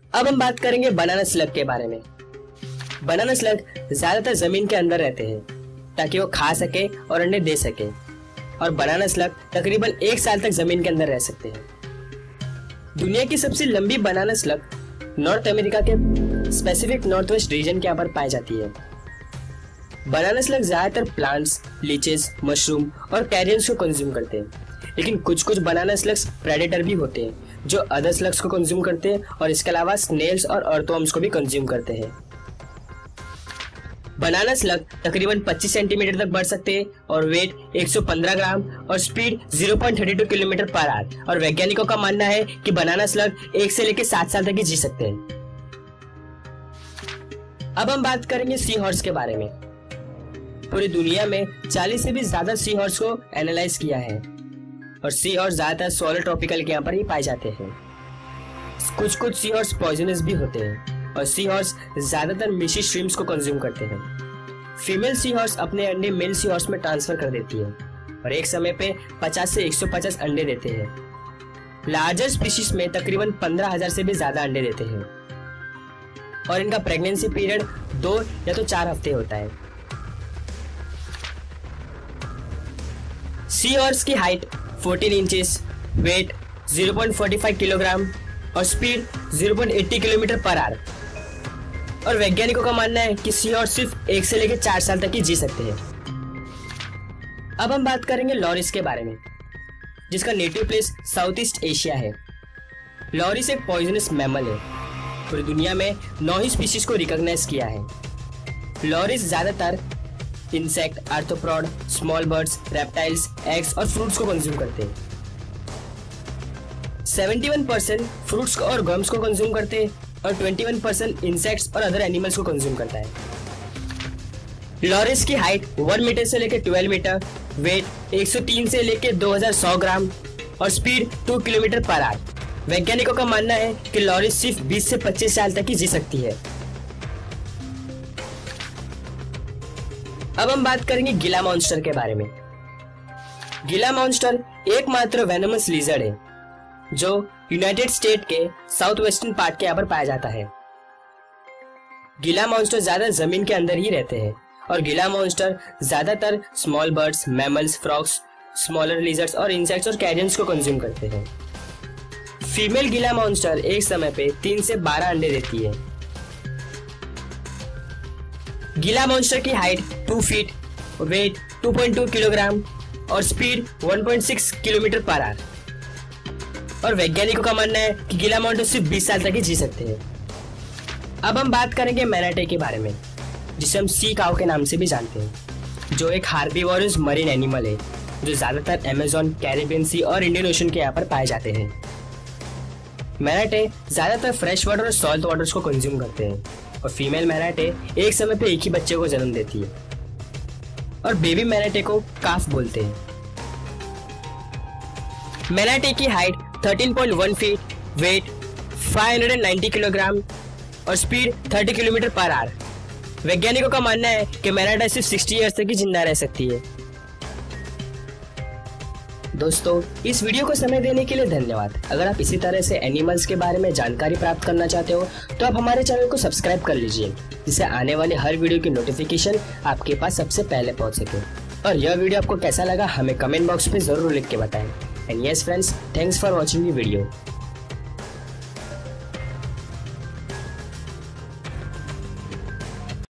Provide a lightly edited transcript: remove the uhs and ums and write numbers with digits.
अब हम बात करेंगे बनाना स्लग के बारे में। बनाना स्लग ज्यादातर जमीन के अंदर रहते हैं ताकि वो खा सके और अंडे दे सके, और बनाना स्लग तकरीबन 1 साल तक जमीन के अंदर रह सकते हैं। दुनिया की सबसे लंबी बनाना स्लग नॉर्थ अमेरिका के स्पेसिफिक नॉर्थ वेस्ट रीजन के यहाँ पर पाई जाती है। बनाना स्लग ज्यादातर प्लांट्स, लीचेस, मशरूम और कैरियंस को कंज्यूम करते हैं, लेकिन कुछ कुछ बनाना स्लग्स प्रेडेटर भी होते हैं जो अदर स्लग्स को कंज्यूम करते हैं और इसके अलावा स्नेल्स और अर्थवर्म्स को भी कंज्यूम करते हैं। बनाना स्लग तकरीबन 25 सेंटीमीटर तक बढ़ सकते हैं और वेट 115 ग्राम और स्पीड 0.32 किलोमीटर पर आवर, और वैज्ञानिकों का मानना है कि बनाना स्लग 1 से लेकर 7 साल तक ही जी सकते हैं। अब हम बात करेंगे सी हॉर्स के बारे में। पूरी दुनिया में 40 से भी ज्यादा सी हॉर्स को एनालाइज किया है, और सी हॉर्स ज्यादातर सोलर ट्रॉपिकल के यहाँ पर ही पाए जाते हैं। कुछ कुछ सी हॉर्स पॉइजनस भी होते हैं, और सी हॉर्स ज्यादातर मिशी श्रिम्प्स को कंज्यूम करते हैं। फीमेल सी हॉर्स अपने अंडे मेल सी हॉर्स में ट्रांसफर कर देती है और एक समय पे 50 से 150 अंडे देते हैं। लार्जर स्पीशीज में तकरीबन 15,000 से भी ज्यादा अंडे देते हैं, और इनका प्रेगनेंसी पीरियड 2 या तो 4 हफ्ते होता है। सी हॉर्स की हाइट 14 इंचेस, वेट 0.45 किलोग्राम और स्पीड 0.80 किलोमीटर पर आवर, और वैज्ञानिकों का मानना है कि सी हॉर्स सिर्फ 1 से लेकर 4 साल तक ही जी सकते हैं। अब हम बात करेंगे लॉरिस के बारे में, जिसका native place South East Asia है। लॉरिस एक पॉइजनस मैमल है। पूरी दुनिया में 9 ही स्पीशीज को रिकॉग्नाइज किया है। लॉरिस ज्यादातर insect, arthropod, small birds, reptiles, eggs और फ्रूट्स को कंज्यूम करते हैं। 71% फ्रूट्स और गम्स को कंज्यूम करते हैं, और 21% इंसेक्ट्स और अदर एनिमल्स को कंज्यूम करता है। लॉरिस की हाइट 1 मीटर से लेकर 12 मीटर, वेट 103 से लेकर 2100 ग्राम और स्पीड 2 किलोमीटर पर आवर। वैज्ञानिकों का मानना है कि लॉरिस सिर्फ 20 से 25 साल तक ही जी सकती है। अब हम बात करेंगे गिला मॉन्स्टर के बारे में। गिला मॉन्स्टर एकमात्र वेनमस लिजर्ड है जो यूनाइटेड स्टेट के साउथ वेस्टर्न पार्ट के यहाँ पर पाया जाता है। गिला मॉन्स्टर ज्यादा जमीन के अंदर ही रहते हैं, और गिला मॉन्स्टर ज्यादातर small birds, mammals, frogs, smaller lizards और इंसेक्ट्स और कैरियंस को कंज्यूम करते हैं। फीमेल गिला मॉन्स्टर एक समय पे 3 से 12 अंडे देती है। गिला मॉन्स्टर की हाइट 2 फीट, वेट 2.2 किलोग्राम और स्पीड 1.6 किलोमीटर पर आवर, और वैज्ञानिकों का मानना है कि गिला मॉन्स्टर सिर्फ 20 साल तक ही जी सकते हैं। अब हम बात करेंगे मैनाटे के बारे में, जिसे हम सी काउ के नाम से भी जानते हैं, जो एक हार्बीवोरस मरीन एनिमल है जो ज्यादातर अमेज़न, कैरिबियन सी और इंडियन ओशन के यहाँ पर पाए जाते हैं। मैनाटे ज्यादातर फ्रेश वाटर और सॉल्ट वाटर्स को कंज्यूम करते हैं, और फीमेल मैनाटे एक समय पे एक ही बच्चे को जन्म देती है, और बेबी मैनाटे को काफ बोलते हैं। मैनाटे की हाइट 13.1 फीट, वेट 590 किलोग्राम और स्पीड 30 किलोमीटर पर आवर। वैज्ञानिकों का मानना है कि मैनाटा सिर्फ 60 ईयर्स तक ही जिंदा रह सकती है। दोस्तों, इस वीडियो को समय देने के लिए धन्यवाद। अगर आप इसी तरह से एनिमल्स के बारे में जानकारी प्राप्त करना चाहते हो तो आप हमारे चैनल को सब्सक्राइब कर लीजिए, जिससे आने वाले हर वीडियो की नोटिफिकेशन आपके पास सबसे पहले पहुंच सके। और यह वीडियो आपको कैसा लगा हमें कमेंट बॉक्स में जरूर लिख के बताएं। And yes friends, thanks for watching the video.